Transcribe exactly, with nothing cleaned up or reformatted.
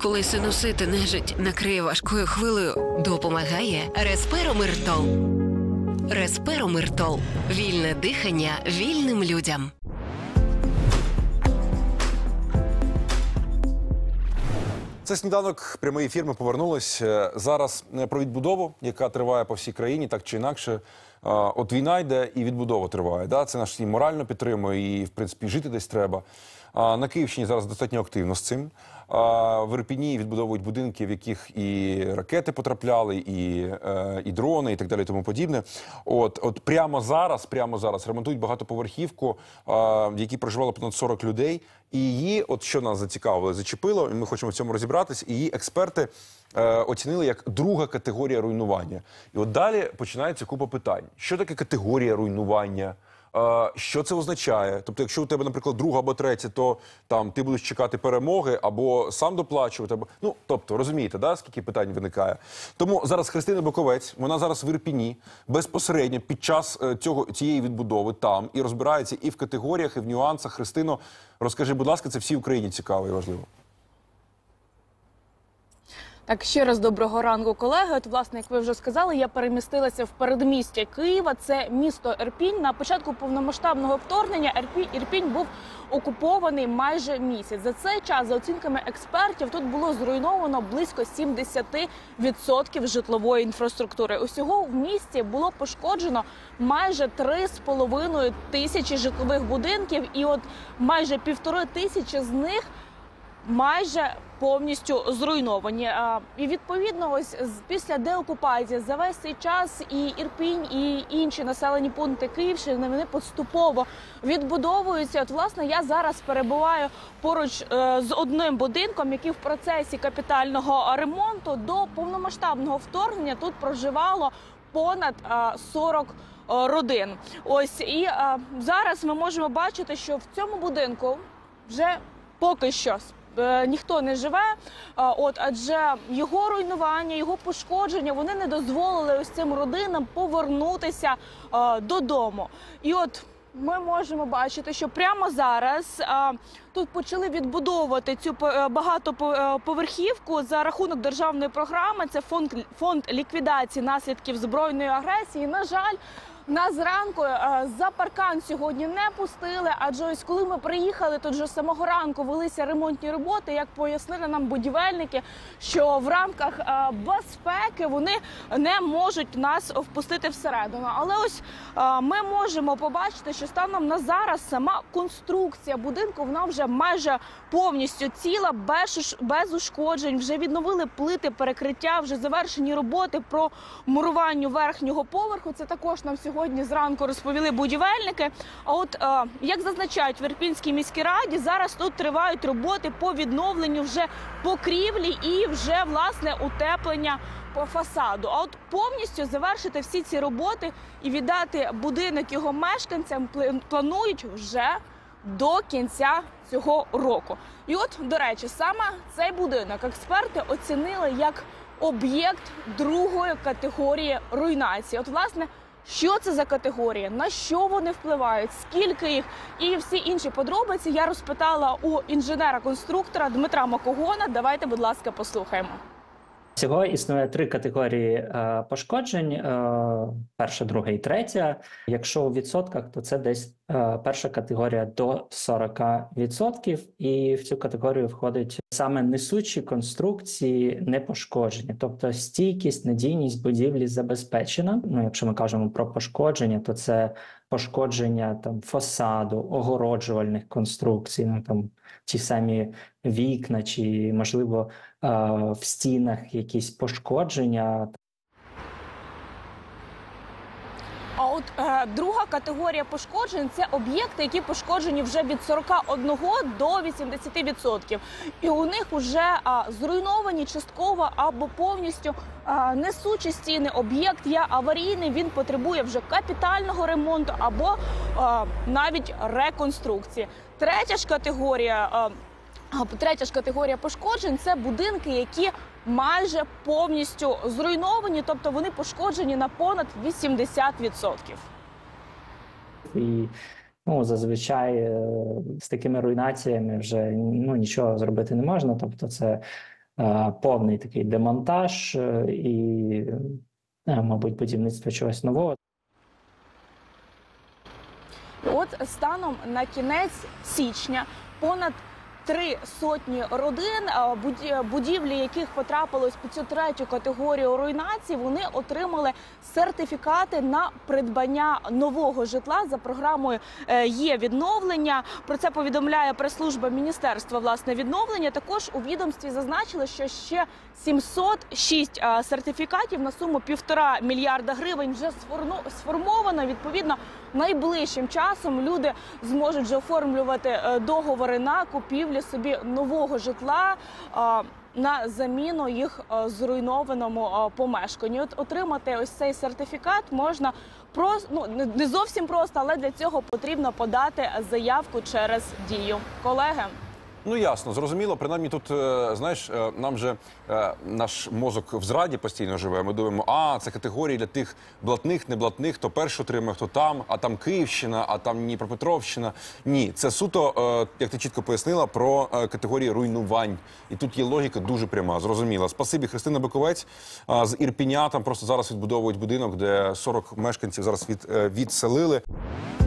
Коли синусити нежить накриє важкою хвилею, допомагає Респиромиртол. Респиромиртол. Вільне дихання вільним людям. Це «Сніданок», прямий ефір, ми повернулись. Зараз про відбудову, яка триває по всій країні, так чи інакше. От війна йде і відбудова триває. Да? Це наш і морально підтримує, і, в принципі, жити десь треба. На Київщині зараз достатньо активно з цим. В Ірпені відбудовують будинки, в яких і ракети потрапляли, і, і дрони, і так далі, і тому подібне. От, от прямо зараз, прямо зараз ремонтують багатоповерхівку, в якій проживало понад сорок людей. І її, от що нас зацікавило, зачепило, і ми хочемо в цьому розібратись, і її експерти е, оцінили як друга категорія руйнування. І от далі починається купа питань. Що таке категорія руйнування? Е, що це означає? Тобто, якщо у тебе, наприклад, друга або третя, то там ти будеш чекати перемоги, або сам доплачувати, або... Ну, тобто, розумієте, да, скільки питань виникає? Тому зараз Христина Боковець, вона зараз в Ірпені, безпосередньо під час цього, цієї відбудови там, і розбирається і в категоріях, і в нюансах. Христино, розкажи, будь ласка, це всій Україні цікаво і важливо. Так, ще раз доброго ранку, колеги. От, власне, як ви вже сказали, я перемістилася в передмістя Києва. Це місто Ірпінь. На початку повномасштабного вторгнення Ірпінь, Ірпінь був окупований майже місяць. За цей час, за оцінками експертів, тут було зруйновано близько сімдесят відсотків житлової інфраструктури. Усього в місті було пошкоджено майже три з половиною тисячі житлових будинків. І от майже півтори тисячі з них майже повністю зруйновані. І відповідно, ось після деокупації за весь цей час і Ірпінь, і інші населені пункти Київщини, вони поступово відбудовуються. От, власне, я зараз перебуваю поруч з одним будинком, який в процесі капітального ремонту. До повномасштабного вторгнення тут проживало понад сорок родин. Ось, і зараз ми можемо бачити, що в цьому будинку вже поки що ніхто не живе, от, адже його руйнування, його пошкодження, вони не дозволили ось цим родинам повернутися а, додому. І от ми можемо бачити, що прямо зараз а, тут почали відбудовувати цю багатоповерхівку за рахунок державної програми. Це фонд, фонд ліквідації наслідків збройної агресії. На жаль, нас зранку за паркан сьогодні не пустили, адже ось коли ми приїхали, тут вже з самого ранку велися ремонтні роботи. Як пояснили нам будівельники, що в рамках безпеки вони не можуть нас впустити всередину. Але ось ми можемо побачити, що станом на зараз сама конструкція будинку, вона вже майже повністю ціла, без, без ушкоджень. Вже відновили плити перекриття, вже завершені роботи про муруванню верхнього поверху. Це також нам сьогодні Сьогодні зранку розповіли будівельники. А от, як зазначають в Ірпінській міській раді, зараз тут тривають роботи по відновленню вже покрівлі і вже, власне, утеплення по фасаду. А от повністю завершити всі ці роботи і віддати будинок його мешканцям планують вже до кінця цього року. І от, до речі, саме цей будинок експерти оцінили як об'єкт другої категорії руйнації. От, власне, що це за категорії, на що вони впливають, скільки їх і всі інші подробиці я розпитала у інженера-конструктора Дмитра Макогона. Давайте, будь ласка, послухаємо. Всього існує три категорії е, пошкоджень, е, перша, друга і третя. Якщо у відсотках, то це десь е, перша категорія до сорок відсотків, і в цю категорію входить саме несучі конструкції не пошкоджені, тобто стійкість, надійність будівлі забезпечена. Ну, якщо ми кажемо про пошкодження, то це пошкодження там фасаду, огороджувальних конструкцій, ну там ті самі вікна чи, можливо, в стінах якісь пошкодження. А от е, друга категорія пошкоджень – це об'єкти, які пошкоджені вже від сорока одного до вісімдесяти відсотків. І у них вже а, зруйновані частково або повністю а, несучі стіни. Об'єкт є аварійний, він потребує вже капітального ремонту або а, навіть реконструкції. Третя ж категорія а, Третя ж категорія пошкоджень – це будинки, які майже повністю зруйновані, тобто вони пошкоджені на понад вісімдесят відсотків. І ну, зазвичай з такими руйнаціями вже ну, нічого зробити не можна, тобто це е, повний такий демонтаж е, і, е, мабуть, будівництво чогось нового. От станом на кінець січня понад три сотні родин, будівлі яких потрапили у цю третю категорію руйнації, вони отримали сертифікати на придбання нового житла за програмою «Є відновлення». Про це повідомляє прес-служба Міністерства власне відновлення. Також у відомстві зазначили, що ще сімсот шість сертифікатів на суму півтора мільярда гривень вже сформовано. Відповідно, найближчим часом люди зможуть вже оформлювати договори на купівлю собі нового житла а, на заміну їх а, зруйнованому а, помешканню. От отримати ось цей сертифікат можна просто, ну, не зовсім просто, але для цього потрібно подати заявку через Дію. Колеги? Ну, ясно, зрозуміло. Принаймні тут, е, знаєш, е, нам же е, наш мозок в зраді постійно живе. Ми думаємо, а, це категорії для тих блатних, неблатних, хто перший отримає, хто там, а там Київщина, а там Дніпропетровщина. Ні, це суто, е, як ти чітко пояснила, про е, категорії руйнувань. І тут є логіка дуже пряма, зрозуміла. Спасибі, Христина Биковець е, з Ірпіня. Там просто зараз відбудовують будинок, де сорок мешканців зараз від, е, відселили.